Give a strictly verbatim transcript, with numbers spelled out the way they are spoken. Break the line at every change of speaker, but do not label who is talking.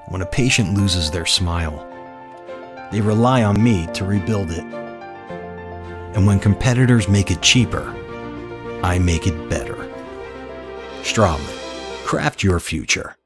when a patient loses their smile. They rely on me to rebuild it. And when competitors make it cheaper, I make it better. Straumann, craft your future.